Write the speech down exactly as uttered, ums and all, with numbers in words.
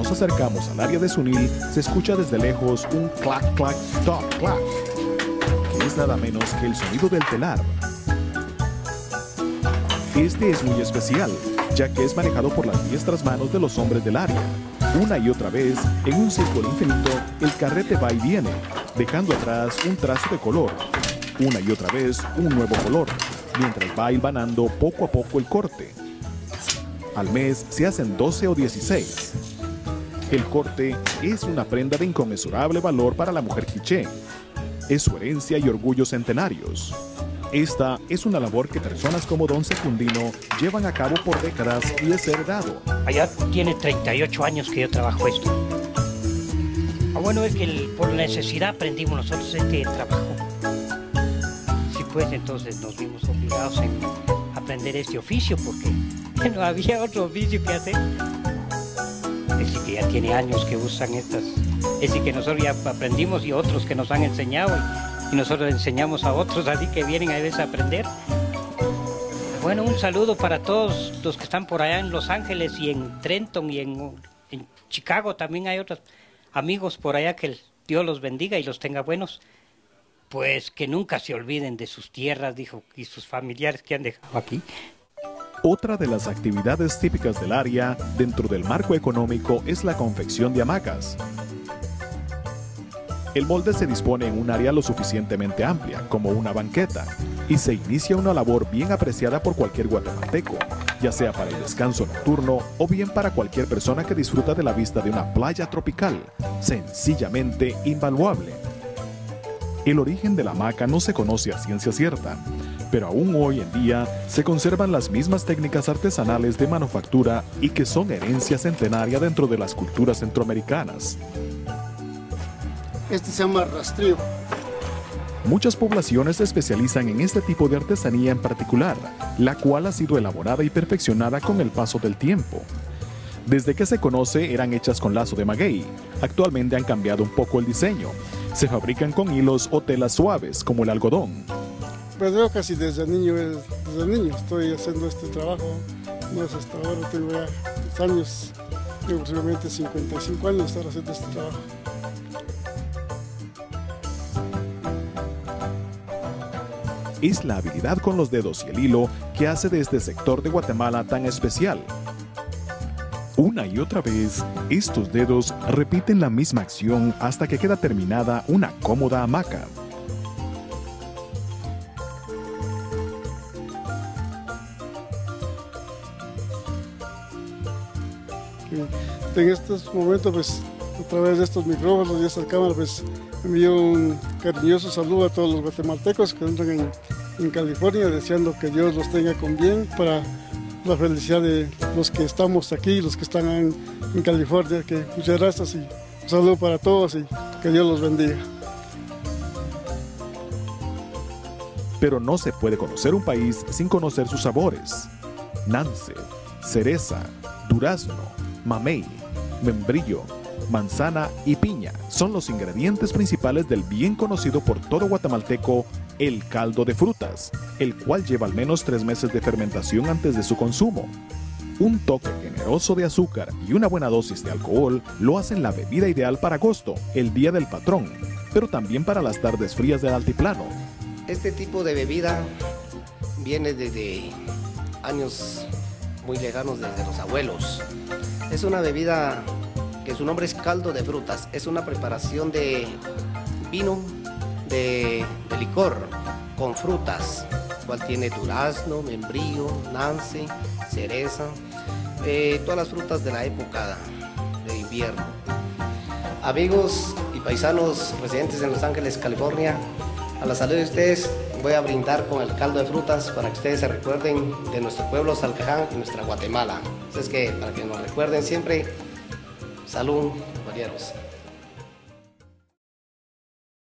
nos acercamos al área de Sunil, se escucha desde lejos un clac, clac, toc, clac, que es nada menos que el sonido del telar. Este es muy especial, ya que es manejado por las diestras manos de los hombres del área. Una y otra vez, en un círculo infinito, el carrete va y viene, dejando atrás un trazo de color. Una y otra vez, un nuevo color, mientras va hilvanando poco a poco el corte. Al mes se hacen doce o dieciséis. El corte es una prenda de inconmensurable valor para la mujer quiché. Es su herencia y orgullos centenarios. Esta es una labor que personas como don Secundino llevan a cabo por décadas y es heredado. Allá tiene treinta y ocho años que yo trabajo esto. Lo bueno es que el, por necesidad aprendimos nosotros este trabajo. Sí, pues entonces nos vimos obligados en aprender este oficio porque no había otro oficio que hacer. Es decir, que ya tiene años que usan estas. Es decir, que nosotros ya aprendimos y otros que nos han enseñado. Y, y nosotros enseñamos a otros, así que vienen a veces a aprender. Bueno, un saludo para todos los que están por allá en Los Ángeles y en Trenton y en, en Chicago. También hay otros amigos por allá, que Dios los bendiga y los tenga buenos. Pues que nunca se olviden de sus tierras, dijo, y sus familiares que han dejado aquí. Otra de las actividades típicas del área, dentro del marco económico, es la confección de hamacas. El molde se dispone en un área lo suficientemente amplia, como una banqueta, y se inicia una labor bien apreciada por cualquier guatemalteco, ya sea para el descanso nocturno o bien para cualquier persona que disfruta de la vista de una playa tropical, sencillamente invaluable. El origen de la hamaca no se conoce a ciencia cierta, pero aún hoy en día se conservan las mismas técnicas artesanales de manufactura y que son herencia centenaria dentro de las culturas centroamericanas. Este se llama rastrillo. Muchas poblaciones se especializan en este tipo de artesanía en particular, la cual ha sido elaborada y perfeccionada con el paso del tiempo. Desde que se conoce eran hechas con lazo de maguey. Actualmente han cambiado un poco el diseño. Se fabrican con hilos o telas suaves, como el algodón. Pues yo casi desde niño, desde niño estoy haciendo este trabajo. No es hasta ahora, tengo ya años, tengo aproximadamente cincuenta y cinco años de estar haciendo este trabajo. Es la habilidad con los dedos y el hilo que hace de este sector de Guatemala tan especial. Una y otra vez, estos dedos repiten la misma acción hasta que queda terminada una cómoda hamaca. En estos momentos, pues, a través de estos micrófonos y estas cámaras, pues, envío un cariñoso saludo a todos los guatemaltecos que entran en, en California, deseando que Dios los tenga con bien para la felicidad de los que estamos aquí, los que están en, en California. Que muchas gracias y un saludo para todos y que Dios los bendiga. Pero no se puede conocer un país sin conocer sus sabores. Nance, cereza, durazno, mamey, membrillo, manzana y piña son los ingredientes principales del bien conocido por todo guatemalteco, el caldo de frutas, el cual lleva al menos tres meses de fermentación antes de su consumo. Un toque generoso de azúcar y una buena dosis de alcohol lo hacen la bebida ideal para agosto, el día del patrón, pero también para las tardes frías del altiplano. Este tipo de bebida viene desde años muy lejanos, desde los abuelos. Es una bebida que su nombre es caldo de frutas. Es una preparación de vino, de, de licor con frutas, cual tiene durazno, membrillo, nance, cereza, eh, todas las frutas de la época de invierno. Amigos y paisanos residentes en Los Ángeles, California, a la salud de ustedes voy a brindar con el caldo de frutas para que ustedes se recuerden de nuestro pueblo Salcaján y nuestra Guatemala. Entonces, que para que nos recuerden siempre, salud, caballeros.